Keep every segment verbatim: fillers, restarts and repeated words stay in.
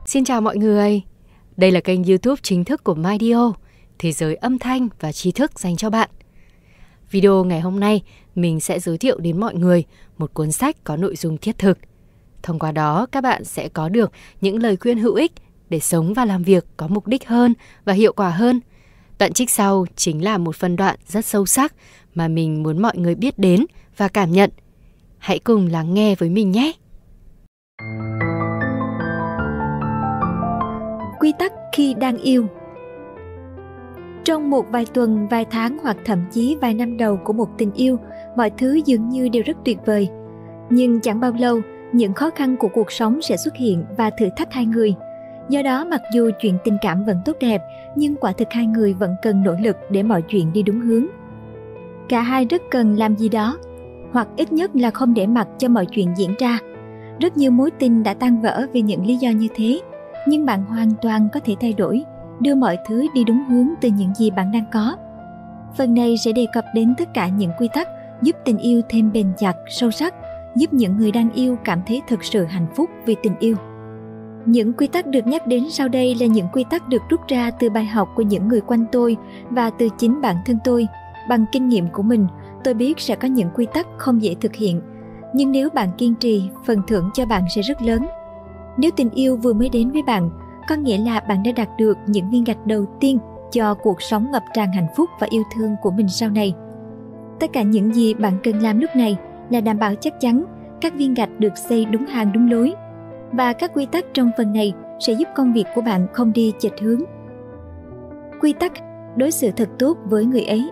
Xin chào mọi người, đây là kênh YouTube chính thức của MyDio, thế giới âm thanh và tri thức dành cho bạn. Video ngày hôm nay mình sẽ giới thiệu đến mọi người một cuốn sách có nội dung thiết thực. Thông qua đó các bạn sẽ có được những lời khuyên hữu ích để sống và làm việc có mục đích hơn và hiệu quả hơn. Đoạn trích sau chính là một phân đoạn rất sâu sắc mà mình muốn mọi người biết đến và cảm nhận. Hãy cùng lắng nghe với mình nhé! Quy tắc khi đang yêu. Trong một vài tuần, vài tháng hoặc thậm chí vài năm đầu của một tình yêu, mọi thứ dường như đều rất tuyệt vời. Nhưng chẳng bao lâu, những khó khăn của cuộc sống sẽ xuất hiện và thử thách hai người. Do đó, mặc dù chuyện tình cảm vẫn tốt đẹp, nhưng quả thực hai người vẫn cần nỗ lực để mọi chuyện đi đúng hướng. Cả hai rất cần làm gì đó, hoặc ít nhất là không để mặc cho mọi chuyện diễn ra. Rất nhiều mối tình đã tan vỡ vì những lý do như thế. Nhưng bạn hoàn toàn có thể thay đổi, đưa mọi thứ đi đúng hướng từ những gì bạn đang có. Phần này sẽ đề cập đến tất cả những quy tắc giúp tình yêu thêm bền chặt, sâu sắc, giúp những người đang yêu cảm thấy thực sự hạnh phúc vì tình yêu. Những quy tắc được nhắc đến sau đây là những quy tắc được rút ra từ bài học của những người quanh tôi và từ chính bản thân tôi. Bằng kinh nghiệm của mình, tôi biết sẽ có những quy tắc không dễ thực hiện, nhưng nếu bạn kiên trì, phần thưởng cho bạn sẽ rất lớn. Nếu tình yêu vừa mới đến với bạn, có nghĩa là bạn đã đạt được những viên gạch đầu tiên cho cuộc sống ngập tràn hạnh phúc và yêu thương của mình sau này. Tất cả những gì bạn cần làm lúc này là đảm bảo chắc chắn các viên gạch được xây đúng hàng đúng lối. Và các quy tắc trong phần này sẽ giúp công việc của bạn không đi chệch hướng. Quy tắc đối xử thật tốt với người ấy.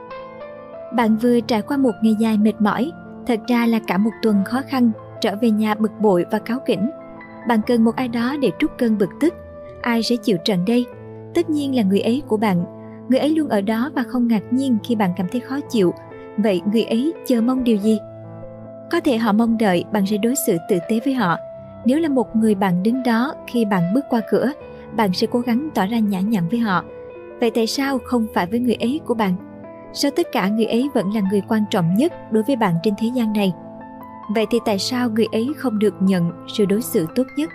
Bạn vừa trải qua một ngày dài mệt mỏi, thật ra là cả một tuần khó khăn, trở về nhà bực bội và cáu kỉnh. Bạn cần một ai đó để trút cơn bực tức. Ai sẽ chịu trận đây? Tất nhiên là người ấy của bạn. Người ấy luôn ở đó và không ngạc nhiên khi bạn cảm thấy khó chịu. Vậy người ấy chờ mong điều gì? Có thể họ mong đợi bạn sẽ đối xử tử tế với họ. Nếu là một người bạn đứng đó khi bạn bước qua cửa, bạn sẽ cố gắng tỏ ra nhã nhặn với họ. Vậy tại sao không phải với người ấy của bạn? Sau tất cả, người ấy vẫn là người quan trọng nhất đối với bạn trên thế gian này. Vậy thì tại sao người ấy không được nhận sự đối xử tốt nhất?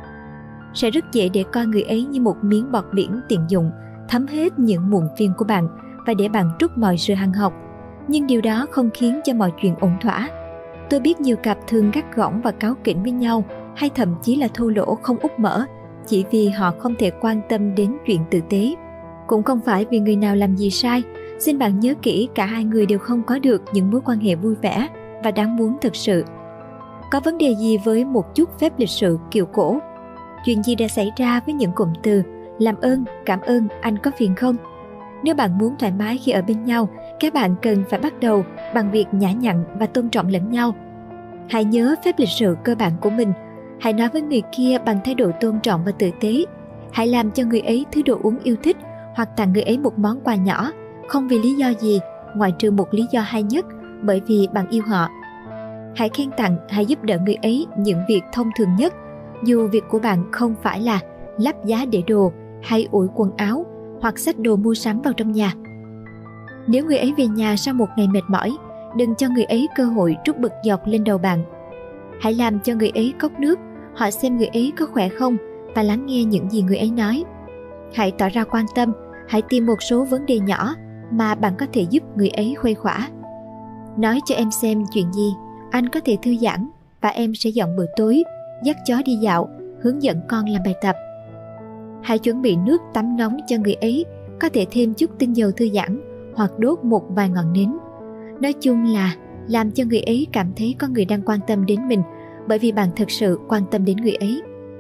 Sẽ rất dễ để coi người ấy như một miếng bọt biển tiện dụng, thấm hết những muộn phiền của bạn và để bạn trút mọi sự hằn học. Nhưng điều đó không khiến cho mọi chuyện ổn thỏa. Tôi biết nhiều cặp thường gắt gỏng và cáu kỉnh với nhau, hay thậm chí là thô lỗ không úp mở, chỉ vì họ không thể quan tâm đến chuyện tử tế. Cũng không phải vì người nào làm gì sai. Xin bạn nhớ kỹ, cả hai người đều không có được những mối quan hệ vui vẻ và đáng muốn thực sự. Có vấn đề gì với một chút phép lịch sự kiểu cổ? Chuyện gì đã xảy ra với những cụm từ làm ơn, cảm ơn, anh có phiền không? Nếu bạn muốn thoải mái khi ở bên nhau, các bạn cần phải bắt đầu bằng việc nhã nhặn và tôn trọng lẫn nhau. Hãy nhớ phép lịch sự cơ bản của mình. Hãy nói với người kia bằng thái độ tôn trọng và tử tế. Hãy làm cho người ấy thứ đồ uống yêu thích hoặc tặng người ấy một món quà nhỏ, không vì lý do gì, ngoại trừ một lý do hay nhất, bởi vì bạn yêu họ. Hãy khen tặng, hãy giúp đỡ người ấy những việc thông thường nhất, dù việc của bạn không phải là lắp giá để đồ hay ủi quần áo hoặc xách đồ mua sắm vào trong nhà. Nếu người ấy về nhà sau một ngày mệt mỏi, đừng cho người ấy cơ hội trút bực dọc lên đầu bạn. Hãy làm cho người ấy cốc nước, hỏi xem người ấy có khỏe không và lắng nghe những gì người ấy nói. Hãy tỏ ra quan tâm, hãy tìm một số vấn đề nhỏ mà bạn có thể giúp người ấy khuây khỏa. Nói cho em xem chuyện gì anh có thể thư giãn và em sẽ dọn bữa tối, dắt chó đi dạo, hướng dẫn con làm bài tập. Hãy chuẩn bị nước tắm nóng cho người ấy, có thể thêm chút tinh dầu thư giãn hoặc đốt một vài ngọn nến. Nói chung là làm cho người ấy cảm thấy có người đang quan tâm đến mình, bởi vì bạn thực sự quan tâm đến người ấy.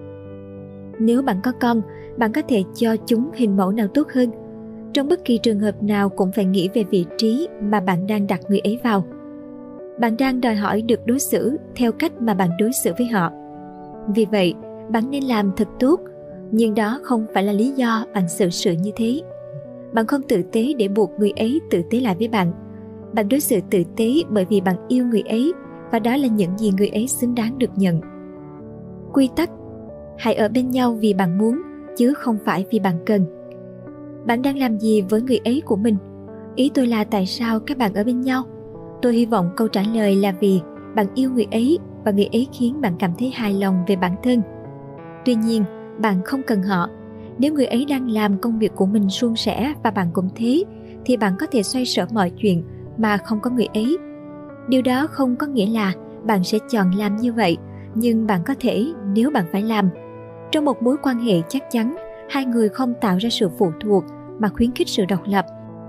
Nếu bạn có con, bạn có thể cho chúng hình mẫu nào tốt hơn. Trong bất kỳ trường hợp nào cũng phải nghĩ về vị trí mà bạn đang đặt người ấy vào. Bạn đang đòi hỏi được đối xử theo cách mà bạn đối xử với họ. Vì vậy, bạn nên làm thật tốt, nhưng đó không phải là lý do bạn xử sự như thế. Bạn không tử tế để buộc người ấy tử tế lại với bạn. Bạn đối xử tử tế bởi vì bạn yêu người ấy, và đó là những gì người ấy xứng đáng được nhận. Quy tắc: hãy ở bên nhau vì bạn muốn, chứ không phải vì bạn cần. Bạn đang làm gì với người ấy của mình? Ý tôi là tại sao các bạn ở bên nhau? Tôi hy vọng câu trả lời là vì bạn yêu người ấy và người ấy khiến bạn cảm thấy hài lòng về bản thân. Tuy nhiên, bạn không cần họ. Nếu người ấy đang làm công việc của mình suôn sẻ và bạn cũng thế, thì bạn có thể xoay sở mọi chuyện mà không có người ấy. Điều đó không có nghĩa là bạn sẽ chọn làm như vậy, nhưng bạn có thể nếu bạn phải làm. Trong một mối quan hệ chắc chắn, hai người không tạo ra sự phụ thuộc mà khuyến khích sự độc lập.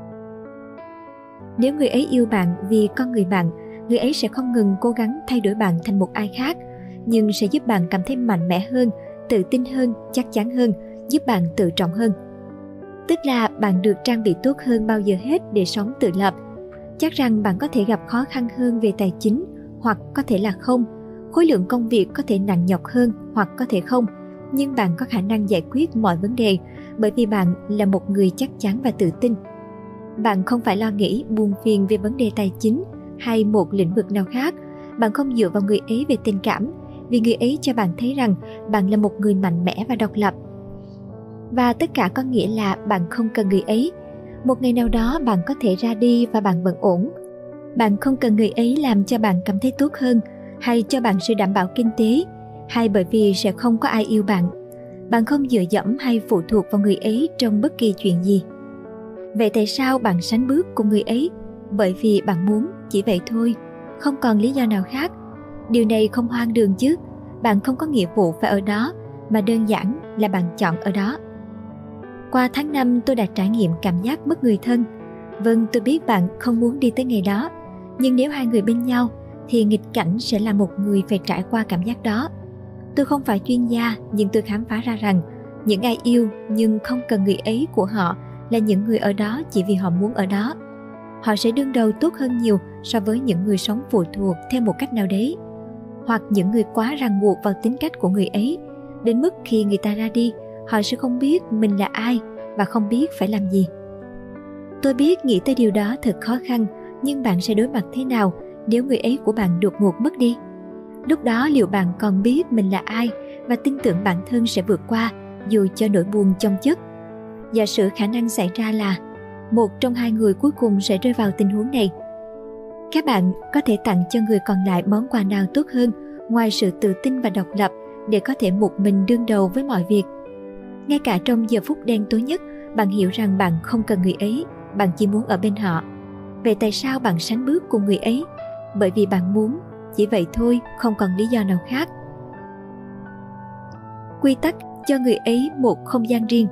Nếu người ấy yêu bạn vì con người bạn, người ấy sẽ không ngừng cố gắng thay đổi bạn thành một ai khác, nhưng sẽ giúp bạn cảm thấy mạnh mẽ hơn, tự tin hơn, chắc chắn hơn, giúp bạn tự trọng hơn. Tức là bạn được trang bị tốt hơn bao giờ hết để sống tự lập. Chắc rằng bạn có thể gặp khó khăn hơn về tài chính, hoặc có thể là không. Khối lượng công việc có thể nặng nhọc hơn, hoặc có thể không. Nhưng bạn có khả năng giải quyết mọi vấn đề, bởi vì bạn là một người chắc chắn và tự tin. Bạn không phải lo nghĩ, buồn phiền về vấn đề tài chính hay một lĩnh vực nào khác. Bạn không dựa vào người ấy về tình cảm, vì người ấy cho bạn thấy rằng bạn là một người mạnh mẽ và độc lập. Và tất cả có nghĩa là bạn không cần người ấy. Một ngày nào đó bạn có thể ra đi và bạn vẫn ổn. Bạn không cần người ấy làm cho bạn cảm thấy tốt hơn, hay cho bạn sự đảm bảo kinh tế, hay bởi vì sẽ không có ai yêu bạn. Bạn không dựa dẫm hay phụ thuộc vào người ấy trong bất kỳ chuyện gì. Vậy tại sao bạn sánh bước cùng người ấy? Bởi vì bạn muốn, chỉ vậy thôi, không còn lý do nào khác. Điều này không hoang đường chứ. Bạn không có nghĩa vụ phải ở đó, mà đơn giản là bạn chọn ở đó. Qua tháng năm tôi đã trải nghiệm cảm giác mất người thân. Vâng, tôi biết bạn không muốn đi tới ngày đó, nhưng nếu hai người bên nhau thì nghịch cảnh sẽ là một người phải trải qua cảm giác đó. Tôi không phải chuyên gia, nhưng tôi khám phá ra rằng những ai yêu nhưng không cần người ấy của họ là những người ở đó chỉ vì họ muốn ở đó. Họ sẽ đương đầu tốt hơn nhiều so với những người sống phụ thuộc theo một cách nào đấy, hoặc những người quá ràng buộc vào tính cách của người ấy, đến mức khi người ta ra đi, họ sẽ không biết mình là ai và không biết phải làm gì. Tôi biết nghĩ tới điều đó thật khó khăn, nhưng bạn sẽ đối mặt thế nào nếu người ấy của bạn đột ngột mất đi? Lúc đó liệu bạn còn biết mình là ai và tin tưởng bản thân sẽ vượt qua dù cho nỗi buồn chồng chất? Giả sử khả năng xảy ra là một trong hai người cuối cùng sẽ rơi vào tình huống này. Các bạn có thể tặng cho người còn lại món quà nào tốt hơn ngoài sự tự tin và độc lập để có thể một mình đương đầu với mọi việc? Ngay cả trong giờ phút đen tối nhất, bạn hiểu rằng bạn không cần người ấy, bạn chỉ muốn ở bên họ. Vậy tại sao bạn sánh bước cùng người ấy? Bởi vì bạn muốn, chỉ vậy thôi, không còn lý do nào khác. Quy tắc cho người ấy một không gian riêng.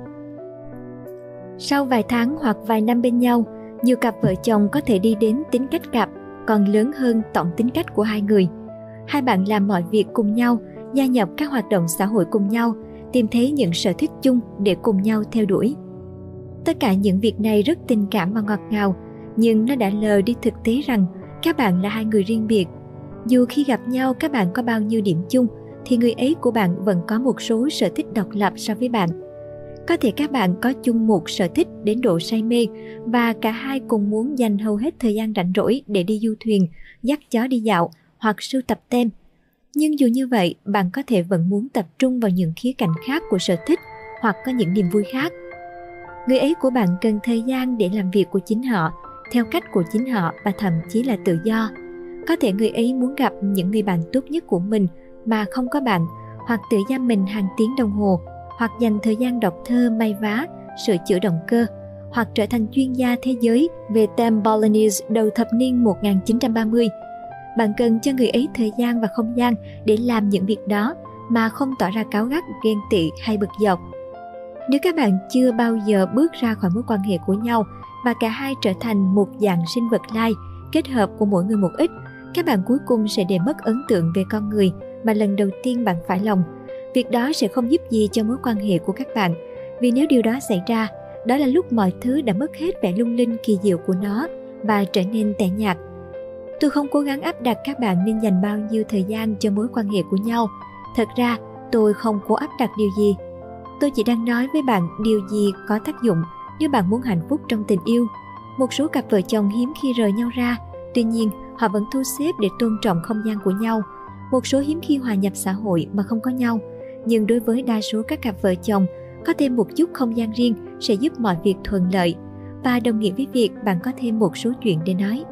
Sau vài tháng hoặc vài năm bên nhau, nhiều cặp vợ chồng có thể đi đến tính cách cặp còn lớn hơn tổng tính cách của hai người. Hai bạn làm mọi việc cùng nhau, gia nhập các hoạt động xã hội cùng nhau, tìm thấy những sở thích chung để cùng nhau theo đuổi. Tất cả những việc này rất tình cảm và ngọt ngào, nhưng nó đã lờ đi thực tế rằng các bạn là hai người riêng biệt. Dù khi gặp nhau các bạn có bao nhiêu điểm chung, thì người ấy của bạn vẫn có một số sở thích độc lập so với bạn. Có thể các bạn có chung một sở thích đến độ say mê và cả hai cùng muốn dành hầu hết thời gian rảnh rỗi để đi du thuyền, dắt chó đi dạo hoặc sưu tập tem. Nhưng dù như vậy, bạn có thể vẫn muốn tập trung vào những khía cạnh khác của sở thích hoặc có những niềm vui khác. Người ấy của bạn cần thời gian để làm việc của chính họ, theo cách của chính họ và thậm chí là tự do. Có thể người ấy muốn gặp những người bạn tốt nhất của mình mà không có bạn, hoặc tự giam mình hàng tiếng đồng hồ, hoặc dành thời gian đọc thơ, may vá, sửa chữa động cơ, hoặc trở thành chuyên gia thế giới về tem Bolognese đầu thập niên một nghìn chín trăm ba mươi. Bạn cần cho người ấy thời gian và không gian để làm những việc đó mà không tỏ ra cáu gắt, ghen tị hay bực dọc. Nếu các bạn chưa bao giờ bước ra khỏi mối quan hệ của nhau và cả hai trở thành một dạng sinh vật lai, kết hợp của mỗi người một ít, các bạn cuối cùng sẽ để mất ấn tượng về con người mà lần đầu tiên bạn phải lòng. Việc đó sẽ không giúp gì cho mối quan hệ của các bạn, vì nếu điều đó xảy ra, đó là lúc mọi thứ đã mất hết vẻ lung linh kỳ diệu của nó và trở nên tẻ nhạt. Tôi không cố gắng áp đặt các bạn nên dành bao nhiêu thời gian cho mối quan hệ của nhau. Thật ra, tôi không cố áp đặt điều gì. Tôi chỉ đang nói với bạn điều gì có tác dụng nếu bạn muốn hạnh phúc trong tình yêu. Một số cặp vợ chồng hiếm khi rời nhau ra, tuy nhiên họ vẫn thu xếp để tôn trọng không gian của nhau. Một số hiếm khi hòa nhập xã hội mà không có nhau. Nhưng đối với đa số các cặp vợ chồng, có thêm một chút không gian riêng sẽ giúp mọi việc thuận lợi, và đồng nghĩa với việc bạn có thêm một số chuyện để nói.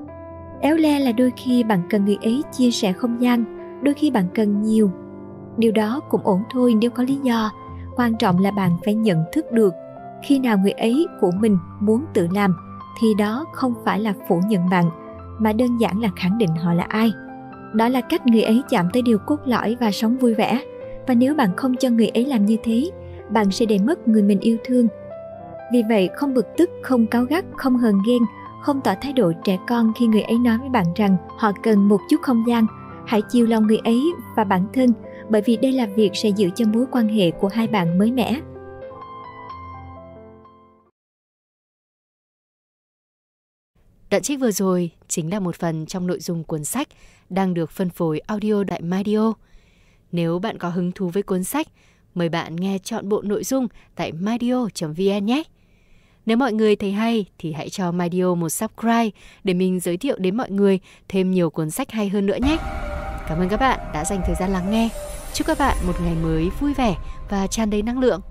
Éo le là đôi khi bạn cần người ấy chia sẻ không gian, đôi khi bạn cần nhiều. Điều đó cũng ổn thôi nếu có lý do. Quan trọng là bạn phải nhận thức được khi nào người ấy của mình muốn tự làm thì đó không phải là phủ nhận bạn, mà đơn giản là khẳng định họ là ai. Đó là cách người ấy chạm tới điều cốt lõi và sống vui vẻ. Và nếu bạn không cho người ấy làm như thế, bạn sẽ để mất người mình yêu thương. Vì vậy, không bực tức, không cáu gắt, không hờn ghen, không tỏ thái độ trẻ con khi người ấy nói với bạn rằng họ cần một chút không gian. Hãy chiều lòng người ấy và bản thân, bởi vì đây là việc sẽ giữ cho mối quan hệ của hai bạn mới mẻ. Đoạn trích vừa rồi chính là một phần trong nội dung cuốn sách đang được phân phối audio tại MyDio. Nếu bạn có hứng thú với cuốn sách, mời bạn nghe trọn bộ nội dung tại mydio chấm vn nhé. Nếu mọi người thấy hay thì hãy cho MyDio một subscribe để mình giới thiệu đến mọi người thêm nhiều cuốn sách hay hơn nữa nhé. Cảm ơn các bạn đã dành thời gian lắng nghe. Chúc các bạn một ngày mới vui vẻ và tràn đầy năng lượng.